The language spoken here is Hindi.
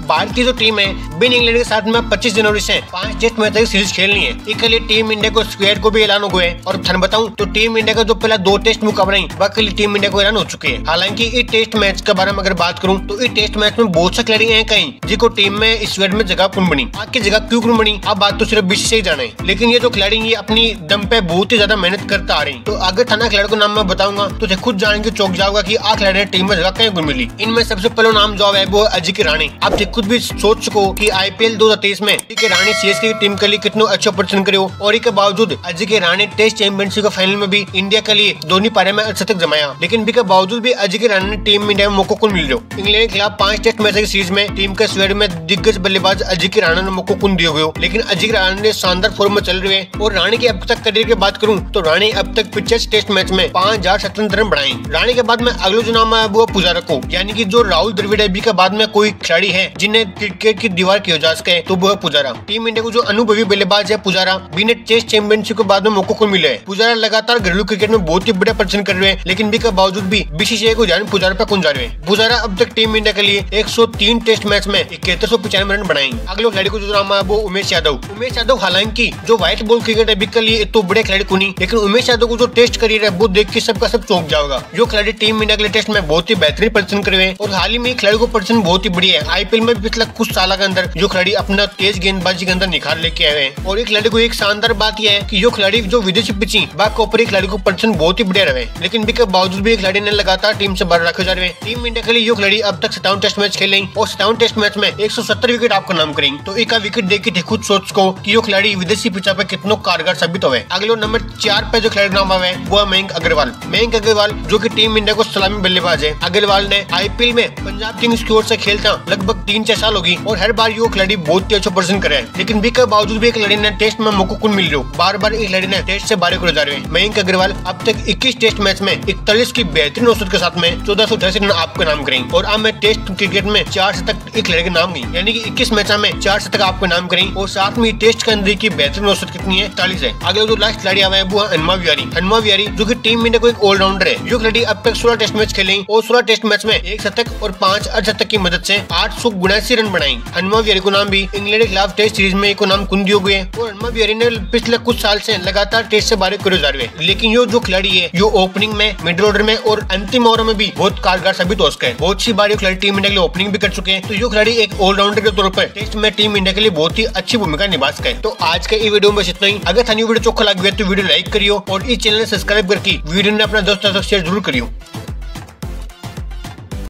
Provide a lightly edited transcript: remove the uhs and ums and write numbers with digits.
भारत की जो टीम है बिन इंग्लैंड के साथ में 25 जनवरी से 5 टेस्ट मैच की सीरीज खेलनी है। इसके लिए टीम इंडिया को स्क्वाड को भी ऐलान हो गए और थन बताऊं तो टीम इंडिया का जो पहला 2 टेस्ट मुकाबला है बाकी टीम इंडिया को ऐलान हो चुके हैं। हालांकि इस टेस्ट मैच के बारे में अगर बात करूं तो इस टेस्ट मैच में बहुत से खिलाड़ी हैं कहीं जिनको टीम में स्क्वाड में जगह कौन बनी, आपकी जगह क्यों बनी, आप बात तो सिर्फ बीसी से ही जाने। लेकिन ये जो खिलाड़ी ये अपनी दम पे बहुत ही ज्यादा मेहनत करता आ रही। तो अगर थाना खिलाड़ी को नाम मैं बताऊंगा तो खुद जान के चौंक जाओगा कि आ खिलाड़ी टीम में जगह कहीं मिली। इनमें सबसे पहला नाम जो है वो अजिंक्य रहाणे। आप खुद भी सोच सको कि आईपीएल 2023 में अजिंक्य रहाणे सीएसके की टीम के लिए कितना अच्छा प्रदर्शन करे और इसके बावजूद अजिंक्य रहाणे टेस्ट चैंपियनशिप के फाइनल में भी इंडिया के लिए दोनों पारे में शतक जमाया। लेकिन के बावजूद भी अजिंक्य रहाणे ने टीम इंडिया में मौका को मिल रहा। इंग्लैंड के खिलाफ 5 टेस्ट मैच की सीरीज में टीम के स्क्वाड में दिग्गज बल्लेबाज अजिंक्य रहाणे ने मौका को दिया गया। लेकिन अजिंक्य रहाणे ने शानदार फॉर्म में चल रहे हैं और रहाणे की अब तक करियर की बात करूं तो रहाणे अब तक 50 टेस्ट मैच में 5077 रन बनाए। रहाणे के बाद में अगले जो नाम है वो पुजारा को, यानी कि जो राहुल द्रविड़ अभी के बाद में कोई खिलाड़ी है जिन्हें क्रिकेट की दीवार की वजह से तो वो है पुजारा। टीम इंडिया को जो अनुभवी बल्लेबाज है पुजारा बिना टेस्ट चैंपियनशिप के बाद में मौकों को मिले। पुजारा लगातार घरेलू क्रिकेट में बहुत ही बड़ा प्रदर्शन कर रहे हैं लेकिन के बावजूद भी बीसीसीआई को ध्यान पुजारा पे कौन जा रहे हैं। पुजारा अब तक टीम इंडिया के लिए 103 टेस्ट मैच में 7195 रन बनाए। अगले खिलाड़ी को जो नाम है वो उमेश यादव। उमेश यादव हालांकि जो व्हाइट बॉल क्रिकेट अभी के लिए तो बड़े खिलाड़ी को नहीं, लेकिन उमेश यादव को जो टेस्ट करियर है वो देख के सबका सब चौंक जाएगा। जो खिलाड़ी टीम इंडिया के लिए टेस्ट में बहुत ही बेहतरीन प्रदर्शन कर रहे हैं और हाल ही में खिलाड़ी को प्रदर्शन बहुत ही बढ़िया है। आईपीएल में पिछले कुछ साल के अंदर जो खिलाड़ी अपना तेज गेंदबाजी के अंदर निखार लेके आए हैं। और एक खिलाड़ी को एक शानदार बात यह है कि जो खिलाड़ी जो विदेशी पिचिंग बाकी ऊपर खिलाड़ी को प्रदर्शन बहुत ही बढ़िया रहे, लेकिन के बावजूद भी खिलाड़ी ने लगातार टीम से बाहर रखे जा रहे हैं। टीम इंडिया के लिए जो खिलाड़ी अब तक 57 टेस्ट मैच खेले और 57 टेस्ट मैच में 170 विकेट आपको नाम करेंगे। तो एक विकेट देख के खुद सोच को कि जो खिलाड़ी विदेशी पिचा पे कितना कारगर साबित हुए। अगले नंबर 4 पे जो खिलाड़ी नाम आवे वो है मयंक अग्रवाल। मयंक अग्रवाल जो कि टीम इंडिया को सलामी बल्लेबाज है। अग्रवाल ने आईपीएल में पंजाब किंग्स की ओर से खेलता लगभग 3-4 साल होगी और हर बार ये खिलाड़ी बहुत ही अच्छा प्रदर्शन करे। लेकिन के बावजूद भी खिलाड़ी ने टेस्ट में मौका कौन मिल रहा, बार बार एक खिलाड़ी ने टेस्ट से बाहर को जा रहे हैं। मयंक अग्रवाल अब तक 21 टेस्ट मैच में 41 की बेहतरीन औसत के साथ में 1488 रन आपके नाम करेंगे। और अब मैं टेस्ट क्रिकेट में 4 शतक एक खिलाड़ी के नाम गई, यानी कि 21 मैच में 4 शतक आपके नाम करेंगे। और साथ में टेस्ट के अंदर की बेहतरीन औसत कितनी है 40 है। अगले जो लास्ट खिलाड़ी आया है वो है हनुमा विहारी। हनुमा विहारी जो कि टीम इंडिया को एक ऑलराउंडर है। जो खिलाड़ी अब तक 16 टेस्ट मैच खेले और 16 टेस्ट मैच में 1 शतक और 5 अर्धशतक की मदद से 879 रन बनाए। हनुमा विहारी को नाम भी इंग्लैंड के खिलाफ टेस्ट सीरीज में को नाम कुंदी हो गए और हनुमा विहारी ने पिछले कुछ साल से लगातार टेस्ट से बाहर करे जा रहे हैं। लेकिन यो जो खिलाड़ी है यो ओपनिंग में, मिडिल ऑर्डर में और अंतिम ओवर में भी बहुत कारगर साबित हो सके है। बहुत सी बार खिलाड़ी टीम इंडिया के लिए ओपनिंग भी कर चुके हैं। तो यो खिलाड़ी एक ऑलराउंडर के तौर पर टेस्ट में टीम इंडिया के लिए बहुत ही अच्छी भूमिका निभा सके। तो आज के इस वीडियो में इतना ही। अगर थानी वीडियो चोखा लग गया तो वीडियो लाइक करियो और इस चैनल सब्सक्राइब करके वीडियो ने अपना दोस्तों तक शेयर जरूर करियो।